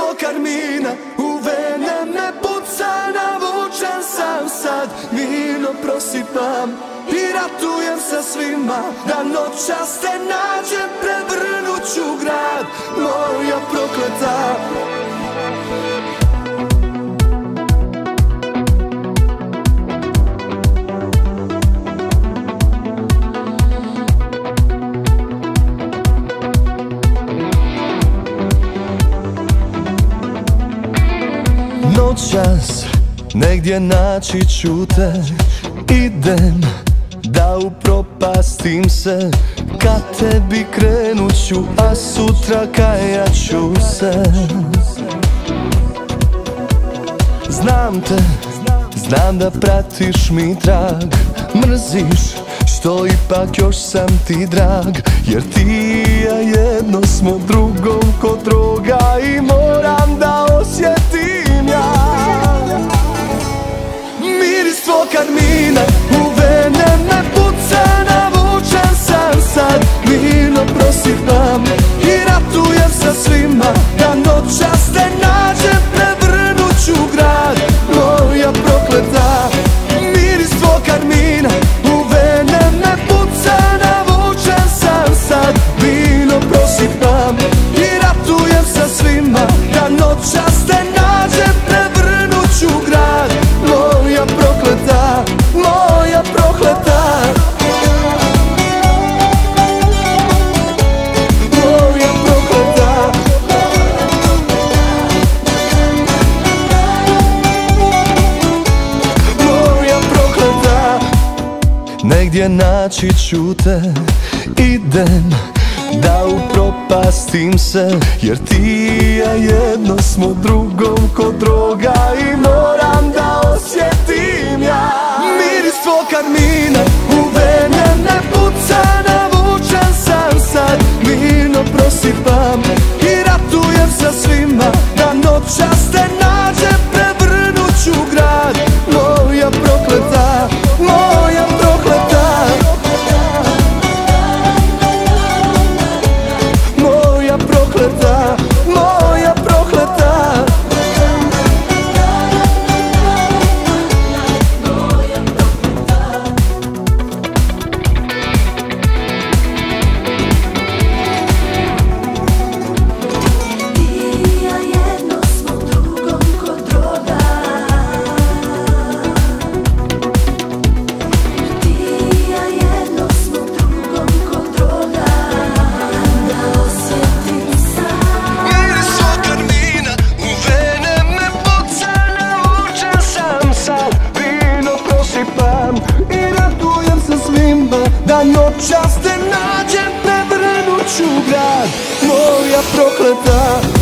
karmina, u vene me puca, navučen sam sad. Vino prosipam i ratujem sa svima, da noćas te nađem, prevrnut ću grad, moja prokleta. Noćas negdje naći ću te, idem da upropastim se, ka tebi krenut ću, a sutra kajat ću se. Znam te, znam da pratiš mi trag, mrziš što ipak još sam ti drag, jer ti i ja jedno smo drugom ko droga i moram da osjetim ja miris tvog karmina, u vene me puca, navučen sam sad. Vino prosipam i ratujem sa svima, da noćas te nađem, prevrnut ću grad, moja prokleta. Miris tvog karmina, u vene me puca, navučen sam sad. Vino prosipam i ratujem sa svima, da noćas te nađem, prevrnut ću grad, moja prokleta, moja prokleta. Moja prokleta. Moja prokleta. Negdje naći ću te, idem da upropastim se, jer ti i ja jedno smo drugom ko droga i moram da osjetim ja miris tvog karmina, u vene me puca, navučen sam sad. Vino prosipam i ratujem sa svima, da noćas te nađem, prevrnut ću grad, moja prokleta, moja prokleta. Moja prokleta, moja prokleta. I ratujem sa svima, da noćas te nađem, prevrnut ću grad, moja prokleta.